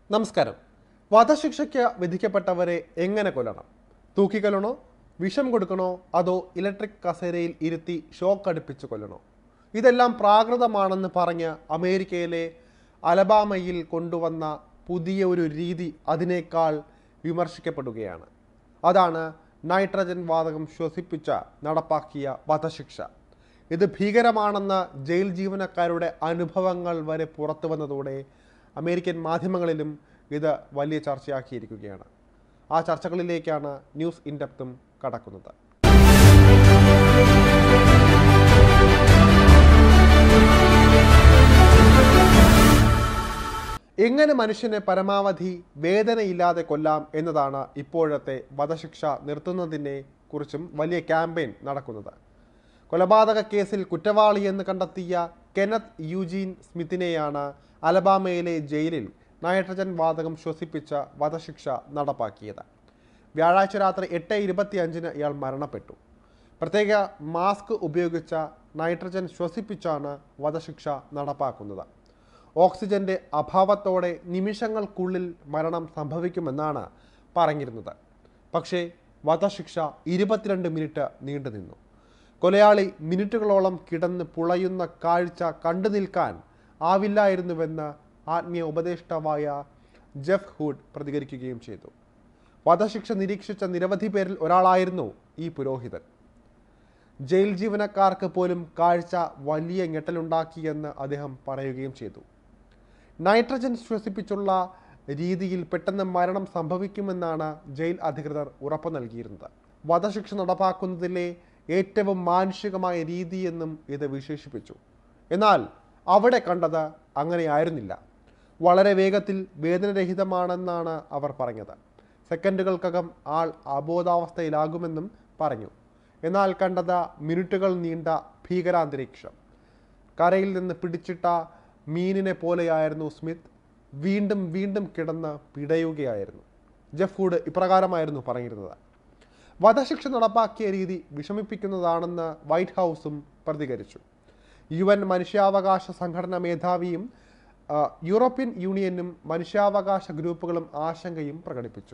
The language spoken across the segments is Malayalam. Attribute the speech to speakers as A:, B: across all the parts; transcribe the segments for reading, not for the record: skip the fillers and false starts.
A: നമസ്കാരം. വധശിക്ഷയ്ക്ക് വിധിക്കപ്പെട്ടവരെ എങ്ങനെ കൊല്ലണം? തൂക്കിക്കൊല്ലണോ, വിഷം കൊടുക്കണോ, അതോ ഇലക്ട്രിക് കസേരയിൽ ഇരുത്തി ഷോക്ക് അടുപ്പിച്ച് കൊല്ലണോ? ഇതെല്ലാം പ്രാകൃതമാണെന്ന് പറഞ്ഞ് അമേരിക്കയിലെ അലബാമയിൽ കൊണ്ടുവന്ന പുതിയ ഒരു രീതി അതിനേക്കാൾ വിമർശിക്കപ്പെടുകയാണ്. അതാണ് നൈട്രജൻ വാതകം ശ്വസിപ്പിച്ച് നടപ്പാക്കിയ വധശിക്ഷ. ഇത് ഭീകരമാണെന്ന ജയിൽ ജീവനക്കാരുടെ അനുഭവങ്ങൾ വരെ പുറത്തു വന്നതോടെ അമേരിക്കൻ മാധ്യമങ്ങളിലും ഇത് വലിയ ചർച്ചയാക്കിയിരിക്കുകയാണ്. ആ ചർച്ചകളിലേക്കാണ് ന്യൂസ് ഇൻ ഡെപ്തും കടക്കുന്നത്. എങ്ങനെ മനുഷ്യനെ പരമാവധി വേദനയില്ലാതെ കൊല്ലാം എന്നതാണ് ഇപ്പോഴത്തെ വധശിക്ഷ നിർത്തുന്നതിനെ കുറിച്ചും വലിയ ക്യാമ്പയിൻ നടക്കുന്നത്. കൊലപാതക കേസിൽ കുറ്റവാളിയെന്ന് കണ്ടെത്തിയ കെനത്ത് യൂജീൻ സ്മിത്തിനെയാണ് അലബാമയിലെ ജയിലിൽ നൈട്രജൻ വാതകം ശ്വസിപ്പിച്ച വധശിക്ഷ നടപ്പാക്കിയത്. വ്യാഴാഴ്ച രാത്രി 8:25 ഇയാൾ മരണപ്പെട്ടു. പ്രത്യേക മാസ്ക് ഉപയോഗിച്ച നൈട്രജൻ ശ്വസിപ്പിച്ചാണ് വധശിക്ഷ നടപ്പാക്കുന്നത്. ഓക്സിജന്റെ അഭാവത്തോടെ നിമിഷങ്ങൾക്കുള്ളിൽ മരണം സംഭവിക്കുമെന്നാണ് പറഞ്ഞിരുന്നത്. പക്ഷേ വധശിക്ഷ 22 മിനിറ്റ് നീണ്ടുനിന്നു. കൊലയാളി മിനിറ്റുകളോളം കിടന്ന് പുളയുന്ന കാഴ്ച കണ്ടു നിൽക്കാൻ ആവില്ലായിരുന്നുവെന്ന് ആത്മീയ ഉപദേഷ്ടാവായ ജെഫ് ഹൂഡ് പ്രതികരിക്കുകയും ചെയ്തു. വധശിക്ഷ നിരീക്ഷിച്ച നിരവധി പേരിൽ ഒരാളായിരുന്നു ഈ പുരോഹിതൻ. ജയിൽ ജീവനക്കാർക്ക് പോലും കാഴ്ച വലിയ ഞെട്ടലുണ്ടാക്കിയെന്ന് അദ്ദേഹം പറയുകയും ചെയ്തു. നൈട്രജൻ ശ്വസിപ്പിച്ചുള്ള രീതിയിൽ പെട്ടെന്ന് മരണം സംഭവിക്കുമെന്നാണ് ജയിൽ അധികൃതർ ഉറപ്പു നൽകിയിരുന്നത്. വധശിക്ഷ നടപ്പാക്കുന്നതിലെ ഏറ്റവും മാനുഷികമായ രീതിയെന്നും ഇത് വിശേഷിപ്പിച്ചു. എന്നാൽ അവിടെ കണ്ടത് അങ്ങനെയായിരുന്നില്ല. വളരെ വേഗത്തിൽ വേദനരഹിതമാണെന്നാണ് അവർ പറഞ്ഞത്. സെക്കൻഡുകൾക്കകം ആൾ അബോധാവസ്ഥയിലാകുമെന്നും പറഞ്ഞു. എന്നാൽ കണ്ടത് മിനിറ്റുകൾ നീണ്ട ഭീകരാന്തരീക്ഷം. കരയിൽ നിന്ന് പിടിച്ചിട്ട മീനിനെ പോലെയായിരുന്നു സ്മിത്ത്. വീണ്ടും വീണ്ടും കിടന്ന് പിടയുകയായിരുന്നു. ജെഫ് ഹൂഡ് ഇപ്രകാരമായിരുന്നു പറഞ്ഞിരുന്നത്. വധശിക്ഷ നടപ്പാക്കിയ രീതി വിഷമിപ്പിക്കുന്നതാണെന്ന് വൈറ്റ് ഹൗസും പ്രതികരിച്ചു. UN മനുഷ്യാവകാശ സംഘടന മേധാവിയും യൂറോപ്യൻ യൂണിയനും മനുഷ്യാവകാശ ഗ്രൂപ്പുകളും ആശങ്കയും പ്രകടിപ്പിച്ചു.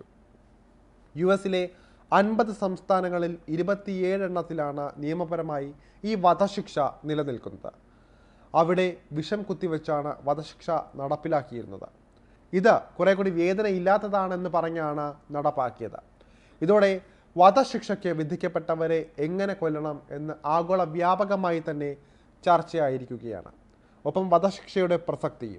A: US-ലെ 50 സംസ്ഥാനങ്ങളിൽ 27 എണ്ണത്തിലാണ് നിയമപരമായി ഈ വധശിക്ഷ നിലനിൽക്കുന്നത്. അവിടെ വിഷം കുത്തിവെച്ചാണ് വധശിക്ഷ നടപ്പിലാക്കിയിരുന്നത്. ഇത് കുറെ കൂടി വേദനയില്ലാത്തതാണെന്ന് പറഞ്ഞാണ് നടപ്പാക്കിയത്. ഇതോടെ വധശിക്ഷയ്ക്ക് വിധിക്കപ്പെട്ടവരെ എങ്ങനെ കൊല്ലണം എന്ന് ആഗോള വ്യാപകമായി തന്നെ ചർച്ചയായിരിക്കുകയാണ്. ഒപ്പം വധശിക്ഷയുടെ പ്രസക്തിയും.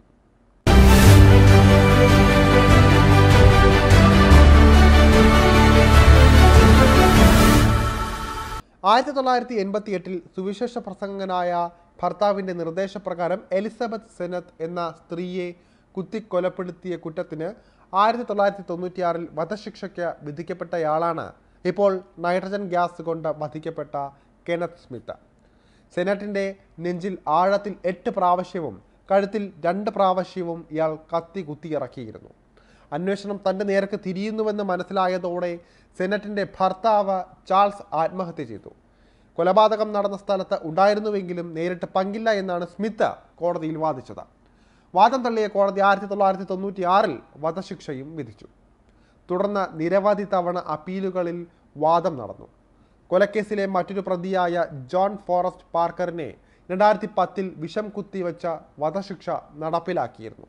A: 1988 സുവിശേഷ പ്രസംഗകനായ ഭർത്താവിൻ്റെ നിർദ്ദേശപ്രകാരം എലിസബത്ത് സെനത്ത് എന്ന സ്ത്രീയെ കുത്തിക്കൊലപ്പെടുത്തിയ കുറ്റത്തിന് 1996 വധശിക്ഷയ്ക്ക് വിധിക്കപ്പെട്ടയാളാണ് ഇപ്പോൾ നൈട്രജൻ ഗ്യാസ് കൊണ്ട് വധിക്കപ്പെട്ട കെനത്ത് സ്മിത്ത്. സെനറ്റിൻ്റെ നെഞ്ചിൽ ആഴത്തിൽ 8 പ്രാവശ്യവും കഴുത്തിൽ 2 പ്രാവശ്യവും ഇയാൾ കത്തി കുത്തിയിറക്കിയിരുന്നു. അന്വേഷണം തൻ്റെ നേർക്ക് തിരിയുന്നുവെന്ന് മനസ്സിലായതോടെ സെനറ്റിൻ്റെ ഭർത്താവ് ചാൾസ് ആത്മഹത്യ ചെയ്തു. കൊലപാതകം നടന്ന സ്ഥലത്ത് ഉണ്ടായിരുന്നുവെങ്കിലും നേരിട്ട് പങ്കില്ല എന്നാണ് സ്മിത്ത് കോടതിയിൽ വാദിച്ചത്. വാദം തള്ളിയ കോടതി 1996 വധശിക്ഷയും വിധിച്ചു. തുടർന്ന് നിരവധി തവണ അപ്പീലുകളിൽ വാദം നടന്നു. കൊലക്കേസിലെ മറ്റൊരു പ്രതിയായ ജോൺ ഫോറസ്റ്റ് പാർക്കറിനെ 2010 വിഷം കുത്തിവെച്ച വധശിക്ഷ നടപ്പിലാക്കിയിരുന്നു.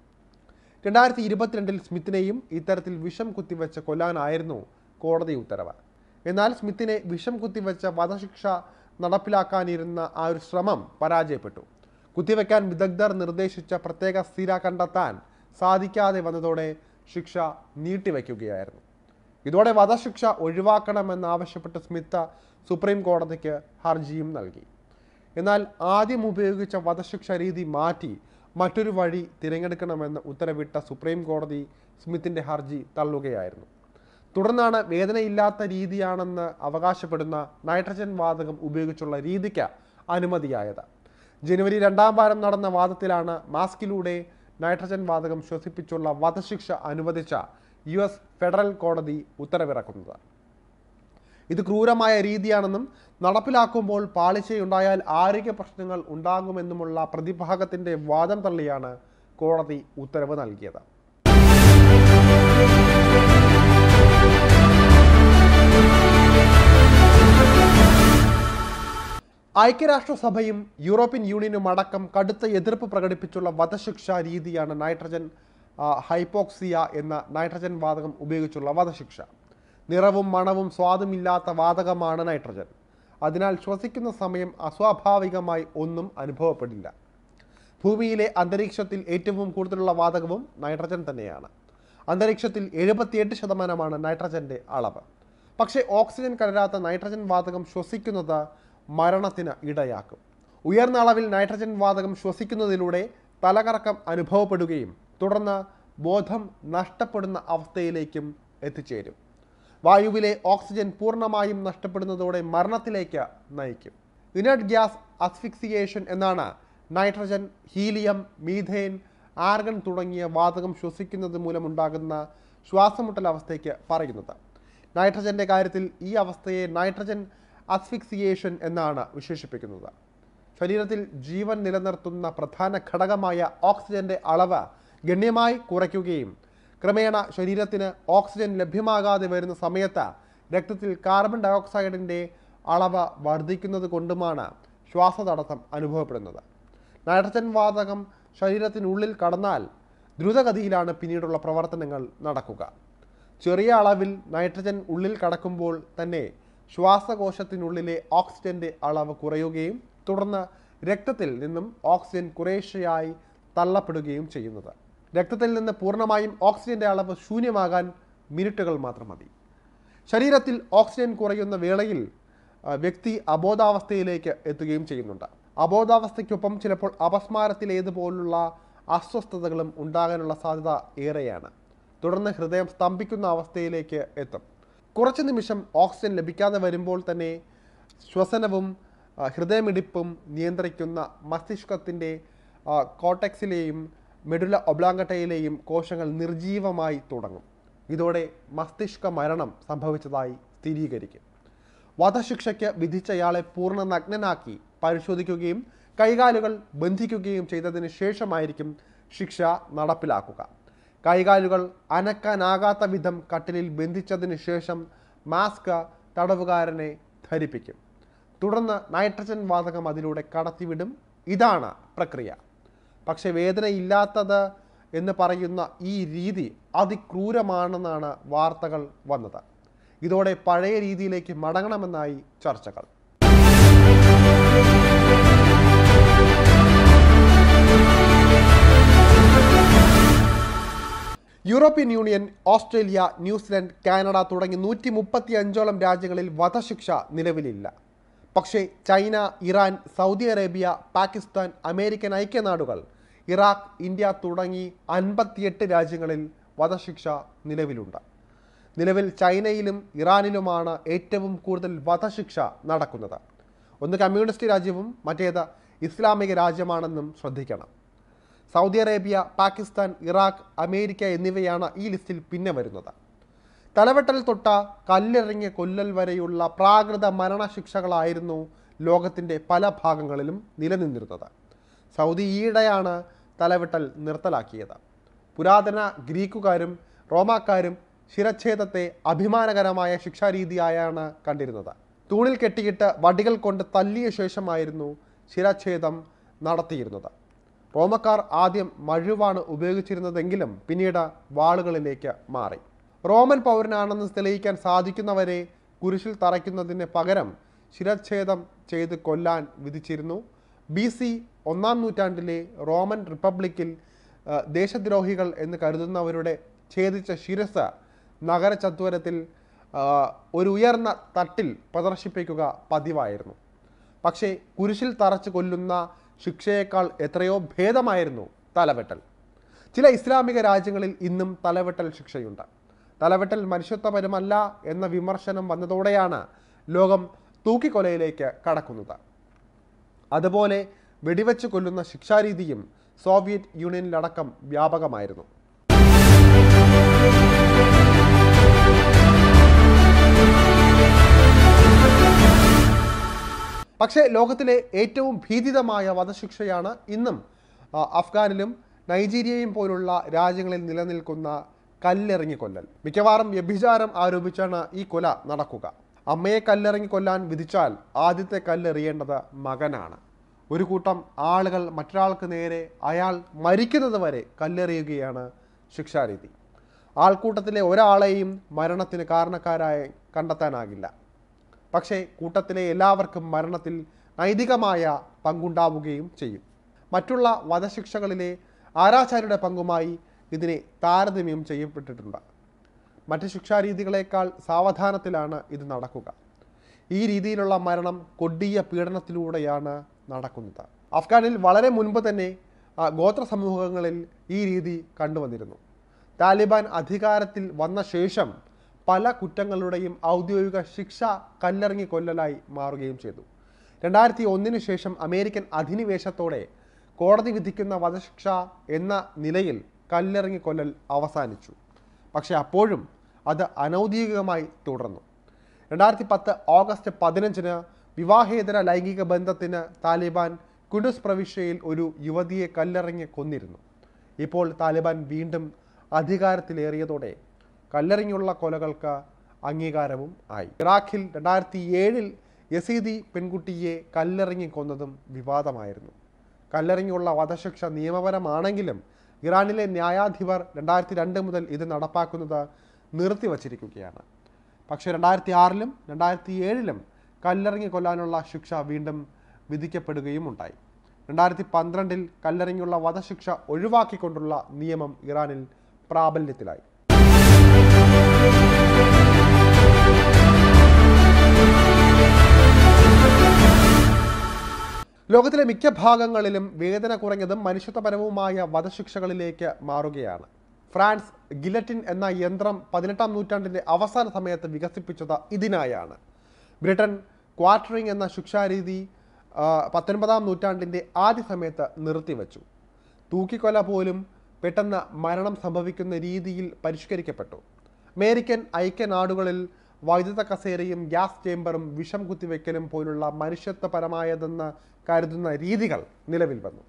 A: 2022 സ്മിത്തിനെയും ഇത്തരത്തിൽ വിഷം കുത്തിവെച്ച് കൊല്ലാനായിരുന്നു കോടതി ഉത്തരവ്. എന്നാൽ സ്മിത്തിനെ വിഷം കുത്തിവെച്ച വധശിക്ഷ നടപ്പിലാക്കാനിരുന്ന ആ ഒരു ശ്രമം പരാജയപ്പെട്ടു. കുത്തിവെക്കാൻ വിദഗ്ധർ നിർദ്ദേശിച്ച പ്രത്യേക സ്ഥിര കണ്ടെത്താൻ സാധിക്കാതെ വന്നതോടെ ശിക്ഷ നീട്ടിവെക്കുകയായിരുന്നു. ഇതോടെ വധശിക്ഷ ഒഴിവാക്കണമെന്നാവശ്യപ്പെട്ട് സ്മിത്ത് സുപ്രീം കോടതിക്ക് ഹർജിയും നൽകി. എന്നാൽ ആദ്യം ഉപയോഗിച്ച വധശിക്ഷ രീതി മാറ്റി മറ്റൊരു വഴി തിരഞ്ഞെടുക്കണമെന്ന് ഉത്തരവിട്ട സുപ്രീം കോടതി സ്മിത്തിൻ്റെ ഹർജി തള്ളുകയായിരുന്നു. തുടർന്നാണ് വേദനയില്ലാത്ത രീതിയാണെന്ന് അവകാശപ്പെടുന്ന നൈട്രജൻ വാതകം ഉപയോഗിച്ചുള്ള രീതിക്ക് അനുമതിയായത്. ജനുവരി 2-ാം വാരം നടന്ന വാദത്തിലാണ് മാസ്കിലൂടെ നൈട്രജൻ വാതകം ശ്വസിപ്പിച്ചുള്ള വധശിക്ഷ അനുവദിച്ച US ഫെഡറൽ കോടതി ഉത്തരവിറക്കുന്നത്. ഇത് ക്രൂരമായ രീതിയാണെന്നും നടപ്പിലാക്കുമ്പോൾ പാളിച്ചയുണ്ടായാൽ ആരോഗ്യ പ്രശ്നങ്ങൾ ഉണ്ടാകുമെന്നുമുള്ള പ്രതിഭാഗത്തിൻ്റെ വാദം തള്ളിയാണ് കോടതി ഉത്തരവ് നൽകിയത്. ഐക്യരാഷ്ട്രസഭയും യൂറോപ്യൻ യൂണിയനും അടക്കം കടുത്ത എതിർപ്പ് പ്രകടിപ്പിച്ചുള്ള വധശിക്ഷാ രീതിയാണ് നൈട്രജൻ ഹൈപ്പോക്സിയ എന്ന നൈട്രജൻ വാതകം ഉപയോഗിച്ചുള്ള വധശിക്ഷ. നിറവും മണവും സ്വാദുമില്ലാത്ത വാതകമാണ് നൈട്രജൻ. അതിനാൽ ശ്വസിക്കുന്ന സമയം അസ്വാഭാവികമായി ഒന്നും അനുഭവപ്പെടില്ല. ഭൂമിയിലെ അന്തരീക്ഷത്തിൽ ഏറ്റവും കൂടുതലുള്ള വാതകവും നൈട്രജൻ തന്നെയാണ്. അന്തരീക്ഷത്തിൽ 78% നൈട്രജൻ്റെ അളവ്. പക്ഷേ ഓക്സിജൻ കലരാത്ത നൈട്രജൻ വാതകം ശ്വസിക്കുന്നത് മരണത്തിന് ഇടയാക്കും. ഉയർന്ന അളവിൽ നൈട്രജൻ വാതകം ശ്വസിക്കുന്നതിലൂടെ തലകറക്കം അനുഭവപ്പെടുകയും തുടർന്ന് ബോധം നഷ്ടപ്പെടുന്ന അവസ്ഥയിലേക്കും എത്തിച്ചേരും. വായുവിലെ ഓക്സിജൻ പൂർണ്ണമായും നഷ്ടപ്പെടുന്നതോടെ മരണത്തിലേക്ക് നയിക്കും. ഇനർട്ട് ഗ്യാസ് അസ്ഫിക്സിയേഷൻ എന്നാണ് നൈട്രജൻ, ഹീലിയം, മീഥേൻ, ആർഗൺ തുടങ്ങിയ വാതകം ശ്വസിക്കുന്നത് മൂലമുണ്ടാകുന്ന ശ്വാസമുട്ടൽ അവസ്ഥയ്ക്ക് പറയുന്നത്. നൈട്രജൻ്റെ കാര്യത്തിൽ ഈ അവസ്ഥയെ നൈട്രജൻ അസ്ഫിക്സിയേഷൻ എന്നാണ് വിശേഷിപ്പിക്കുന്നത്. ശരീരത്തിൽ ജീവൻ നിലനിർത്തുന്ന പ്രധാന ഘടകമായ ഓക്സിജൻ്റെ അളവ് ഗണ്യമായി കുറയ്ക്കുകയും ക്രമേണ ശരീരത്തിന് ഓക്സിജൻ ലഭ്യമാകാതെ വരുന്ന സമയത്ത് രക്തത്തിൽ കാർബൺ ഡയോക്സൈഡിൻ്റെ അളവ് വർദ്ധിക്കുന്നത് കൊണ്ടുമാണ് ശ്വാസതടസ്സം അനുഭവപ്പെടുന്നത്. നൈട്രജൻ വാതകം ശരീരത്തിനുള്ളിൽ കടന്നാൽ ദ്രുതഗതിയിലാണ് പിന്നീടുള്ള പ്രവർത്തനങ്ങൾ നടക്കുക. ചെറിയ അളവിൽ നൈട്രജൻ ഉള്ളിൽ കടക്കുമ്പോൾ തന്നെ ശ്വാസകോശത്തിനുള്ളിലെ ഓക്സിജൻ്റെ അളവ് കുറയുകയും തുടർന്ന് രക്തത്തിൽ നിന്നും ഓക്സിജൻ കുറേശ്ശെയായി തള്ളപ്പെടുകയും ചെയ്യുന്നത്. രക്തത്തിൽ നിന്ന് പൂർണ്ണമായും ഓക്സിജൻ്റെ അളവ് ശൂന്യമാകാൻ മിനിറ്റുകൾ മാത്രം മതി. ശരീരത്തിൽ ഓക്സിജൻ കുറയുന്ന വേളയിൽ വ്യക്തി അബോധാവസ്ഥയിലേക്ക് എത്തുകയും ചെയ്യുന്നുണ്ട്. അബോധാവസ്ഥയ്ക്കൊപ്പം ചിലപ്പോൾ അപസ്മാരത്തിലേതുപോലുള്ള അസ്വസ്ഥതകളും ഉണ്ടാകാനുള്ള സാധ്യത ഏറെയാണ്. തുടർന്ന് ഹൃദയം സ്തംഭിക്കുന്ന അവസ്ഥയിലേക്ക് എത്തും. കുറച്ച് നിമിഷം ഓക്സിജൻ ലഭിക്കാതെ വരുമ്പോൾ തന്നെ ശ്വസനവും ഹൃദയമിടിപ്പും നിയന്ത്രിക്കുന്ന മസ്തിഷ്കത്തിൻ്റെ കോർട്ടെക്സിലെയും മെഡുല ഒബ്ലാങ്കട്ടയിലെയും കോശങ്ങൾ നിർജീവമായി തുടങ്ങും. ഇതോടെ മസ്തിഷ്ക മരണം സംഭവിച്ചതായി സ്ഥിരീകരിക്കും. വധശിക്ഷയ്ക്ക് വിധിച്ചയാളെ പൂർണ്ണ നഗ്നനാക്കി പരിശോധിക്കുകയും കൈകാലുകൾ ബന്ധിക്കുകയും ചെയ്തതിന് ശേഷമായിരിക്കും ശിക്ഷ നടപ്പിലാക്കുക. കൈകാലുകൾ അനക്കാനാകാത്ത വിധം കട്ടിലിൽ ബന്ധിച്ചതിന് ശേഷം മാസ്ക് തടവുകാരനെ ധരിപ്പിക്കും. തുടർന്ന് നൈട്രജൻ വാതകം അതിലൂടെ കടത്തിവിടും. ഇതാണ് പ്രക്രിയ. പക്ഷേ വേദനയില്ലാത്തത് എന്ന് പറയുന്ന ഈ രീതി അതിക്രൂരമാണെന്നാണ് വാർത്തകൾ വന്നത്. ഇതോടെ പഴയ രീതിയിലേക്ക് മടങ്ങണമെന്നായി ചർച്ചകൾ. European union, Australia, New Zealand, Canada തുടങ്ങി 135ഓളം രാജ്യങ്ങളിൽ വധശിക്ഷ നിലവിലില്ല. പക്ഷേ China, Iran, Saudi Arabia, Pakistan, American ഐക്യനാടുകൾ, ഇറാഖ്, ഇന്ത്യ തുടങ്ങി 58 രാജ്യങ്ങളിൽ വധശിക്ഷ നിലവിലുണ്ട്. നിലവിൽ ചൈനയിലും ഇറാനിലുമാണ് ഏറ്റവും കൂടുതൽ വധശിക്ഷ നടക്കുന്നത്. ഒന്ന് കമ്മ്യൂണിസ്റ്റ് രാജ്യവും മറ്റേത് ഇസ്ലാമിക രാജ്യമാണെന്നും ശ്രദ്ധിക്കണം. Saudi Arabia, Pakistan, Iraq, America എന്നിവയാണ് ഈ ലിസ്റ്റിൽ പിന്നെ വരുന്നത്. തലവെട്ടൽ തൊട്ട കല്ലെറിഞ്ഞ് കൊല്ലൽ വരെയുള്ള പ്രാകൃത മരണശിക്ഷകളായിരുന്നു ലോകത്തിൻ്റെ പല ഭാഗങ്ങളിലും നിലനിന്നിരുന്നത്. സൗദി ഈയിടെയാണ് തലവെട്ടൽ നിർത്തലാക്കിയത്. പുരാതന ഗ്രീക്കുകാരും റോമാക്കാരും ശിരച്ഛേദത്തെ അഭിമാനകരമായ ശിക്ഷാരീതിയായാണ് കണ്ടിരുന്നത്. തൂണിൽ കെട്ടിയിട്ട് വടികൾ കൊണ്ട് തല്ലിയ ശേഷമായിരുന്നു ശിരച്ഛേദം നടത്തിയിരുന്നത്. റോമക്കാർ ആദ്യം മഴുവാണ് ഉപയോഗിച്ചിരുന്നതെങ്കിലും പിന്നീട് വാളുകളിലേക്ക് മാറി. റോമൻ പൗരനാണെന്ന് തെളിയിക്കാൻ സാധിക്കുന്നവരെ കുരിശിൽ തറയ്ക്കുന്നതിന് പകരം ശിരച്ഛേദം ചെയ്ത് കൊല്ലാൻ വിധിച്ചിരുന്നു. BC 1-ാം നൂറ്റാണ്ടിലെ റോമൻ റിപ്പബ്ലിക്കിൽ ദേശദ്രോഹികൾ എന്ന് കരുതുന്നവരുടെ ഛേദിച്ച ശിരസ് നഗരചത്വരത്തിൽ ഒരു ഉയർന്ന തട്ടിൽ പ്രദർശിപ്പിക്കുക പതിവായിരുന്നു. പക്ഷേ കുരിശിൽ തറച്ച് കൊല്ലുന്ന ശിക്ഷയേക്കാൾ എത്രയോ ഭേദമായിരുന്നു തലവെട്ടൽ. ചില ഇസ്ലാമിക രാജ്യങ്ങളിൽ ഇന്നും തലവെട്ടൽ ശിക്ഷയുണ്ട്. തലവെട്ടൽ മനുഷ്യത്വപരമല്ല എന്ന വിമർശനം വന്നതോടെയാണ് ലോകം തൂക്കിക്കൊലയിലേക്ക് കടക്കുന്നത്. അതുപോലെ വെടിവെച്ച് കൊല്ലുന്ന ശിക്ഷാരീതിയും സോവിയറ്റ് യൂണിയനിലടക്കം വ്യാപകമായിരുന്നു. പക്ഷേ ലോകത്തിലെ ഏറ്റവും ഭീതിതമായ വധശിക്ഷയാണ് ഇന്നും അഫ്ഗാനിലും നൈജീരിയയും പോലുള്ള രാജ്യങ്ങളിൽ നിലനിൽക്കുന്ന കല്ലെറിഞ്ഞ് കൊല്ലൽ. മിക്കവാറും വ്യഭിചാരം ആരോപിച്ചാണ് ഈ കൊല നടക്കുക. അമ്മയെ കല്ലെറിഞ്ഞ് കൊല്ലാൻ വിധിച്ചാൽ ആദ്യത്തെ കല്ലെറിയേണ്ടത് മകനാണ്. ഒരു കൂട്ടം ആളുകൾ മറ്റൊരാൾക്ക് നേരെ അയാൾ മരിക്കുന്നത് വരെ കല്ലെറിയുകയാണ് ശിക്ഷാരീതി. ആൾക്കൂട്ടത്തിലെ ഒരാളെയും മരണത്തിന് കാരണക്കാരായി കണ്ടെത്താനാകില്ല. പക്ഷേ കൂട്ടത്തിലെ എല്ലാവർക്കും മരണത്തിൽ നൈതികമായ പങ്കുണ്ടാവുകയും ചെയ്യും. മറ്റുള്ള വധശിക്ഷകളിലെ ആരാചാര്യയുടെ പങ്കുമായി ഇതിനെ താരതമ്യം ചെയ്യപ്പെട്ടിട്ടുണ്ട്. മറ്റ് ശിക്ഷാരീതികളേക്കാൾ സാവധാനത്തിലാണ് ഇത് നടക്കുക. ഈ രീതിയിലുള്ള മരണം കൊടിയ പീഡനത്തിലൂടെയാണ് നടക്കുന്നത്. അഫ്ഗാനിൽ വളരെ മുൻപ് തന്നെ ഗോത്ര സമൂഹങ്ങളിൽ ഈ രീതി കണ്ടുവന്നിരുന്നു. താലിബാൻ അധികാരത്തിൽ വന്ന ശേഷം പല കുറ്റങ്ങളുടെയും ഔദ്യോഗിക ശിക്ഷ കല്ലെറിഞ്ഞി കൊല്ലലായി മാറുകയും ചെയ്തു. 2001 ശേഷം അമേരിക്കൻ അധിനിവേശത്തോടെ കോടതി വിധിക്കുന്ന വധശിക്ഷ എന്ന നിലയിൽ കല്ലെറിഞ്ഞി കൊല്ലൽ അവസാനിച്ചു. പക്ഷേ അപ്പോഴും അത് അനൗദ്യോഗികമായി തുടർന്നു. 2010 ഓഗസ്റ്റ് 15 വിവാഹേതര ലൈംഗിക ബന്ധത്തിന് താലിബാൻ കുഡുസ് പ്രവിശ്യയിൽ ഒരു യുവതിയെ കല്ലെറിഞ്ഞ് കൊന്നിരുന്നു. ഇപ്പോൾ താലിബാൻ വീണ്ടും അധികാരത്തിലേറിയതോടെ കല്ലെറിഞ്ഞുള്ള കൊലകൾക്ക് അംഗീകാരവും ആയി. ഇറാഖിൽ 2007 യസീദി പെൺകുട്ടിയെ കല്ലെറിഞ്ഞി കൊന്നതും വിവാദമായിരുന്നു. കല്ലെറിഞ്ഞുള്ള വധശിക്ഷ നിയമപരമാണെങ്കിലും ഇറാനിലെ ന്യായാധിപർ 2002 മുതൽ ഇത് നടപ്പാക്കുന്നത് നിർത്തിവച്ചിരിക്കുകയാണ്. പക്ഷേ 2006 2007 കല്ലെറിഞ്ഞി കൊല്ലാനുള്ള ശിക്ഷ വീണ്ടും വിധിക്കപ്പെടുകയും ഉണ്ടായി. 2012 കല്ലെറിഞ്ഞുള്ള വധശിക്ഷ ഒഴിവാക്കിക്കൊണ്ടുള്ള നിയമം ഇറാനിൽ പ്രാബല്യത്തിലായി. ലോകത്തിലെ മിക്ക ഭാഗങ്ങളിലും വേദന കുറഞ്ഞതും മനുഷ്യത്വപരവുമായ വധശിക്ഷകളിലേക്ക് മാറുകയാണ്. ഫ്രാൻസ് ഗിലറ്റിൻ എന്ന യന്ത്രം 18-ാം നൂറ്റാണ്ടിൻ്റെ അവസാന സമയത്ത് വികസിപ്പിച്ചത് ഇതിനായാണ്. ബ്രിട്ടൻ ക്വാർട്ടറിംഗ് എന്ന ശിക്ഷാരീതി 19-ാം നൂറ്റാണ്ടിൻ്റെ ആദ്യ സമയത്ത് നിർത്തിവെച്ചു. തൂക്കിക്കൊല പോലും പെട്ടെന്ന് മരണം സംഭവിക്കുന്ന രീതിയിൽ പരിഷ്കരിക്കപ്പെട്ടു. അമേരിക്കൻ ഐക്യനാടുകളിൽ വൈദ്യുത കസേരയും ഗ്യാസ് ചേംബറും വിഷം കുത്തിവെക്കലും പോലുള്ള മനുഷ്യത്വപരമായതെന്ന് കരുതുന്ന രീതികൾ നിലവിൽ വന്നു.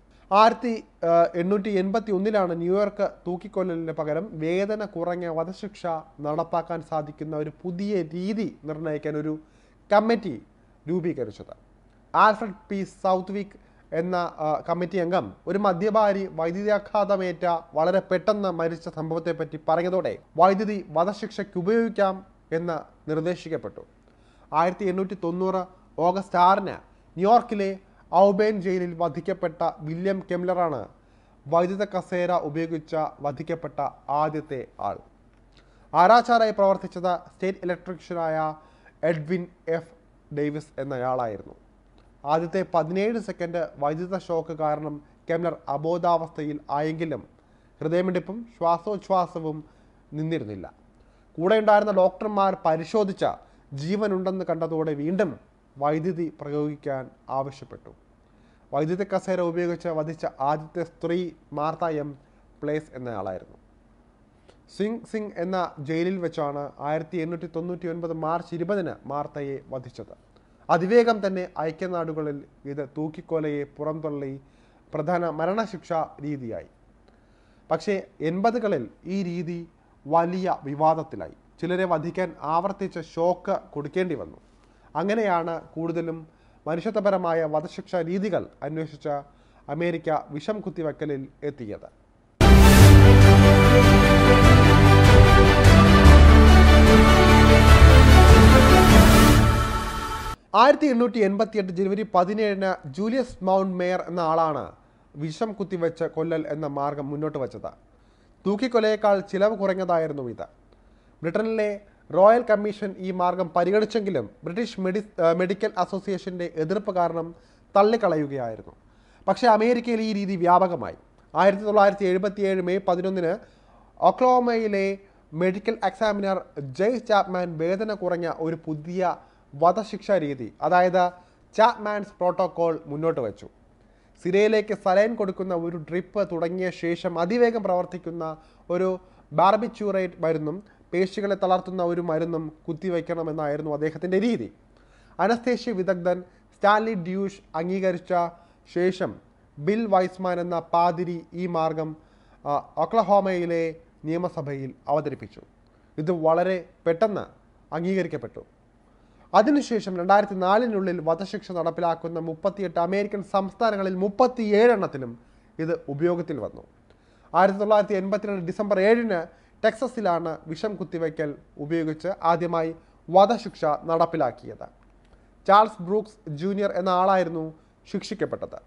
A: 1881 ന്യൂയോർക്ക് തൂക്കിക്കൊല്ലലിന് പകരം വേദന കുറഞ്ഞ വധശിക്ഷ നടപ്പാക്കാൻ സാധിക്കുന്ന ഒരു പുതിയ രീതി നിർണ്ണയിക്കാൻ ഒരു കമ്മിറ്റി രൂപീകരിച്ചത്. ആൽഫ്രഡ് പി സൗത്ത്വിക് എന്ന കമ്മിറ്റി അംഗം ഒരു മദ്യപാരി വൈദ്യുതിയാഘാതമേറ്റ വളരെ പെട്ടെന്ന് മരിച്ച സംഭവത്തെപ്പറ്റി പറഞ്ഞതോടെ വൈദ്യുതി വധശിക്ഷയ്ക്ക് ഉപയോഗിക്കാം എന്ന് നിർദ്ദേശിക്കപ്പെട്ടു. 1890 ഓഗസ്റ്റ് 6 ന്യൂയോർക്കിലെ ഔബേൻ ജയിലിൽ വധിക്കപ്പെട്ട വില്യം കെംലറാണ് വൈദ്യുത കസേര ഉപയോഗിച്ച വധിക്കപ്പെട്ട ആദ്യത്തെ ആൾ. ആരാച്ചാരായി പ്രവർത്തിച്ചത് സ്റ്റേറ്റ് ഇലക്ട്രീഷ്യനായ എഡ്വിൻ എഫ് ഡേവിസ് എന്നയാളായിരുന്നു. ആദ്യത്തെ 17 സെക്കൻഡ് വൈദ്യുത ഷോക്ക് കാരണം കെംലർ അബോധാവസ്ഥയിൽ ആയെങ്കിലും ഹൃദയമിടിപ്പും ശ്വാസോച്ഛ്വാസവും നിന്നിരുന്നില്ല. കൂടെയുണ്ടായിരുന്ന ഡോക്ടർമാർ പരിശോധിച്ച ജീവനുണ്ടെന്ന് കണ്ടതോടെ വീണ്ടും വൈദ്യുതി പ്രയോഗിക്കാൻ ആവശ്യപ്പെട്ടു. വൈദ്യുത കസേര ഉപയോഗിച്ച് വധിച്ച ആദ്യത്തെ സ്ത്രീ മാർത്ത എം പ്ലേസ് എന്നയാളായിരുന്നു. സിംഗ് എന്ന ജയിലിൽ വെച്ചാണ് 1899 മാർച്ച് 20 മാർത്തയെ വധിച്ചത്. അതിവേഗം തന്നെ ഐക്യനാടുകളിൽ ഇത് തൂക്കിക്കൊലയെ പുറംതള്ളി പ്രധാന മരണശിക്ഷ രീതിയായി. പക്ഷേ 80കളിൽ ഈ രീതി വലിയ വിവാദത്തിലായി. ചിലരെ വധിക്കാൻ ആവർത്തിച്ച് ഷോക്ക് കൊടുക്കേണ്ടി വന്നു. അങ്ങനെയാണ് കൂടുതലും മനുഷ്യത്വപരമായ വധശിക്ഷ രീതികൾ അന്വേഷിച്ച അമേരിക്ക വിഷം കുത്തിവെക്കലിൽ എത്തിയത്. 1888 ജനുവരി 17 ജൂലിയസ് മൗണ്ട് മേയർ എന്ന ആളാണ് വിഷം കുത്തിവെച്ച് കൊല്ലൽ എന്ന മാർഗം മുന്നോട്ട് വച്ചത്. തൂക്കിക്കൊലയേക്കാൾ ചിലവ് കുറഞ്ഞതായിരുന്നു ഇത്. ബ്രിട്ടനിലെ റോയൽ കമ്മീഷൻ ഈ മാർഗം പരിഗണിച്ചെങ്കിലും ബ്രിട്ടീഷ് മെഡിക്കൽ അസോസിയേഷൻ്റെ എതിർപ്പ് കാരണം തള്ളിക്കളയുകയായിരുന്നു. പക്ഷേ അമേരിക്കയിൽ ഈ രീതി വ്യാപകമായി. 1977 മെയ് 11 ഒക്ലോമയിലെ മെഡിക്കൽ എക്സാമിനർ ജെയ് ചാപ്മാൻ വേദന കുറഞ്ഞ ഒരു പുതിയ വധശിക്ഷാ രീതി, അതായത് ചാപ്മാൻസ് പ്രോട്ടോകോൾ മുന്നോട്ട് വെച്ചു. സിരയിലേക്ക് സലൈൻ കൊടുക്കുന്ന ഒരു ഡ്രിപ്പ് തുടങ്ങിയ ശേഷം അതിവേഗം പ്രവർത്തിക്കുന്ന ഒരു ബാർബിച്യൂറേറ്റ് മരുന്നും പേശികളെ തളർത്തുന്ന ഒരു മരുന്നും കുത്തിവയ്ക്കണമെന്നായിരുന്നു അദ്ദേഹത്തിൻ്റെ രീതി. അനസ്തേഷ്യ വിദഗ്ധൻ സ്റ്റാൻലി ഡ്യൂഷ് അംഗീകരിച്ച ശേഷം ബിൽ വൈസ്മാൻ എന്ന പാതിരി ഈ മാർഗം ഒക്ലഹോമയിലെ നിയമസഭയിൽ അവതരിപ്പിച്ചു. ഇത് വളരെ പെട്ടെന്ന് അംഗീകരിക്കപ്പെട്ടു. അതിനുശേഷം 2004 വധശിക്ഷ നടപ്പിലാക്കുന്ന 38 അമേരിക്കൻ സംസ്ഥാനങ്ങളിൽ 37 എണ്ണത്തിലും ഇത് ഉപയോഗത്തിൽ വന്നു. 1982 ഡിസംബർ 7 ടെക്സസിലാണ് വിഷം കുത്തിവയ്ക്കൽ ഉപയോഗിച്ച് ആദ്യമായി വധശിക്ഷ നടപ്പിലാക്കിയത്. ചാൾസ് ബ്രൂക്സ് ജൂനിയർ എന്ന ആളായിരുന്നു ശിക്ഷിക്കപ്പെട്ടത്.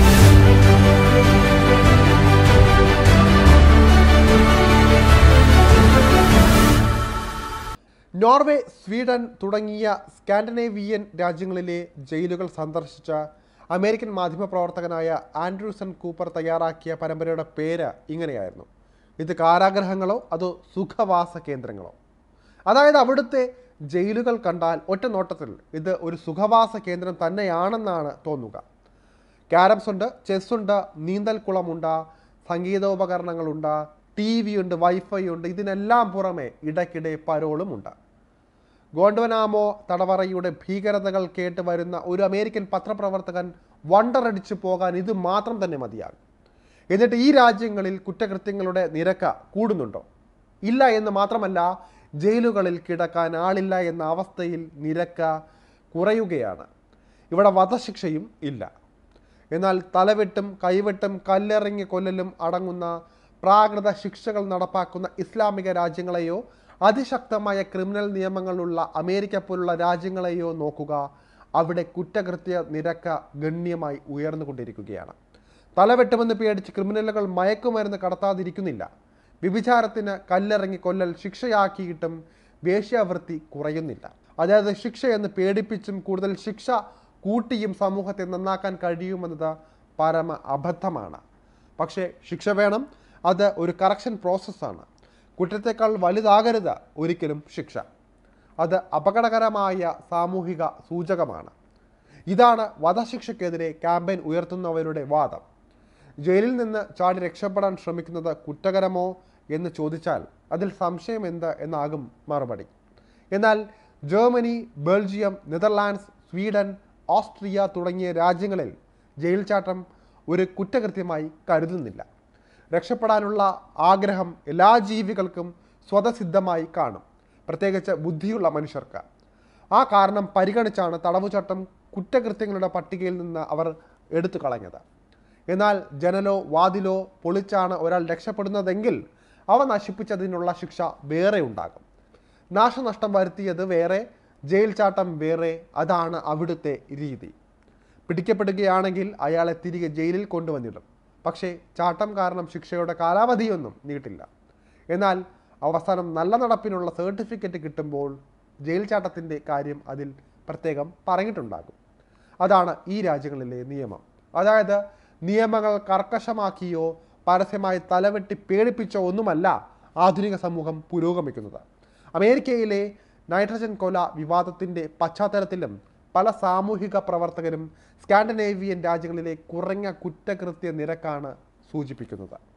A: നോർവേ, സ്വീഡൻ തുടങ്ങിയ സ്കാൻഡിനേവിയൻ രാജ്യങ്ങളിലെ ജയിലുകൾ സന്ദർശിച്ച അമേരിക്കൻ മാധ്യമപ്രവർത്തകനായ ആൻഡ്രൂസൺ കൂപ്പർ തയ്യാറാക്കിയ പരമ്പരയുടെ പേര് ഇങ്ങനെയായിരുന്നു: ഇത് കാരാഗ്രഹങ്ങളോ അതോ സുഖവാസ കേന്ദ്രങ്ങളോ? അതായത് അവിടുത്തെ ജയിലുകൾ കണ്ടാൽ ഒറ്റ നോട്ടത്തിൽ ഇത് ഒരു സുഖവാസ കേന്ദ്രം തന്നെയാണെന്നാണ് തോന്നുക. ക്യാരംസ് ഉണ്ട്, ചെസ് ഉണ്ട്, നീന്തൽക്കുളമുണ്ട്, സംഗീതോപകരണങ്ങളുണ്ട്, TV ഉണ്ട്, വൈഫൈ ഉണ്ട്. ഇതിനെല്ലാം പുറമെ ഇടയ്ക്കിടെ പരോളും ഉണ്ട്. ഗോണ്ടനാമോ തടവറയുടെ ഭീകരതകൾ കേട്ട് വരുന്ന ഒരു അമേരിക്കൻ പത്രപ്രവർത്തകൻ വണ്ടറടിച്ചു പോകാൻ ഇത് മാത്രം തന്നെ മതിയാകും. എന്നിട്ട് ഈ രാജ്യങ്ങളിൽ കുറ്റകൃത്യങ്ങളുടെ നിരക്ക് കൂടുന്നുണ്ടോ? ഇല്ല എന്ന് മാത്രമല്ല, ജയിലുകളിൽ കിടക്കാൻ ആളില്ല എന്ന അവസ്ഥയിൽ നിരക്ക് കുറയുകയാണ്. ഇവിടെ വധശിക്ഷയും ഇല്ല. എന്നാൽ തലവെട്ടും കൈവെട്ടും കല്ലെറിഞ്ഞ് കൊല്ലലും അടങ്ങുന്ന പ്രാകൃത ശിക്ഷകൾ നടപ്പാക്കുന്ന ഇസ്ലാമിക രാജ്യങ്ങളെയോ അതിശക്തമായ ക്രിമിനൽ നിയമങ്ങളുള്ള അമേരിക്ക പോലുള്ള രാജ്യങ്ങളെയോ നോക്കുക. അവിടെ കുറ്റകൃത്യ നിരക്ക് ഗണ്യമായി ഉയർന്നുകൊണ്ടിരിക്കുകയാണ്. തലവെട്ടുമെന്ന് പേടിച്ച് ക്രിമിനലുകൾ മയക്കുമരുന്ന് കടത്താതിരിക്കുന്നില്ല. വ്യഭിചാരത്തിന് കല്ലെറിഞ്ഞ് കൊല്ലൽ ശിക്ഷയാക്കിയിട്ടും വേശ്യാവൃത്തി കുറയുന്നില്ല. അതായത് ശിക്ഷയെന്ന് പേടിപ്പിച്ചും കൂടുതൽ ശിക്ഷ കൂട്ടിയും സമൂഹത്തെ നന്നാക്കാൻ കഴിയുമെന്നത് പരമ അബദ്ധമാണ്. പക്ഷേ ശിക്ഷ വേണം. അത് ഒരു കറക്ഷൻ പ്രോസസ്സാണ്. കുറ്റത്തേക്കാൾ വലുതാകരുത് ഒരിക്കലും ശിക്ഷ. അത് അപകടകരമായ സാമൂഹിക സൂചകമാണ്. ഇതാണ് വധശിക്ഷയ്ക്കെതിരെ ക്യാമ്പയിൻ ഉയർത്തുന്നവരുടെ വാദം. ജയിലിൽ നിന്ന് ചാടി രക്ഷപ്പെടാൻ ശ്രമിക്കുന്നത് കുറ്റകരമോ എന്ന് ചോദിച്ചാൽ അതിൽ സംശയം എന്ത് എന്നാകും മറുപടി. എന്നാൽ Germany, Belgium, Netherlands, Sweden, Austria തുടങ്ങിയ രാജ്യങ്ങളിൽ ജയിൽ ചാട്ടം ഒരു കുറ്റകൃത്യമായി കരുതുന്നില്ല. രക്ഷപ്പെടാനുള്ള ആഗ്രഹം എല്ലാ ജീവികൾക്കും സ്വതസിദ്ധമായി കാണും, പ്രത്യേകിച്ച് ബുദ്ധിയുള്ള മനുഷ്യർക്ക്. ആ കാരണം പരിഗണിച്ചാണ് തടവുചട്ടം കുറ്റകൃത്യങ്ങളുടെ പട്ടികയിൽ നിന്ന് അവർ എടുത്തു കളഞ്ഞത്. എന്നാൽ ജനലോ വാതിലോ പൊളിച്ചാണ് ഒരാൾ രക്ഷപ്പെടുന്നതെങ്കിൽ അവ നശിപ്പിച്ചതിനുള്ള ശിക്ഷ വേറെ ഉണ്ടാകും. നാശനഷ്ടം വരുത്തിയത് വേറെ, ജയിൽ ചാട്ടം വേറെ. അതാണ് അവിടുത്തെ രീതി. പിടിക്കപ്പെടുകയാണെങ്കിൽ അയാളെ തിരികെ ജയിലിൽ കൊണ്ടുവന്നിടും. പക്ഷേ ചാട്ടം കാരണം ശിക്ഷയുടെ കാലാവധിയൊന്നും നീട്ടില്ല. എന്നാൽ അവസാനം നല്ല നടപ്പിനുള്ള സർട്ടിഫിക്കറ്റ് കിട്ടുമ്പോൾ ജയിൽ ചാട്ടത്തിൻ്റെ കാര്യം അതിൽ പ്രത്യേകം പറഞ്ഞിട്ടുണ്ടാകും. അതാണ് ഈ രാജ്യങ്ങളിലെ നിയമം. അതായത് നിയമങ്ങൾ കർക്കശമാക്കിയോ പരസ്യമായി തലവെട്ടി പേടിപ്പിച്ചോ ഒന്നുമല്ല ആധുനിക സമൂഹം പുരോഗമിക്കുന്നത്. അമേരിക്കയിലെ നൈട്രജൻ കൊല വിവാദത്തിൻ്റെ പശ്ചാത്തലത്തിലും പല സാമൂഹിക പ്രവർത്തകരും സ്കാൻഡിനേവിയൻ രാജ്യങ്ങളിലെ കുറഞ്ഞ കുറ്റകൃത്യ നിരക്കാണ് സൂചിപ്പിക്കുന്നത്.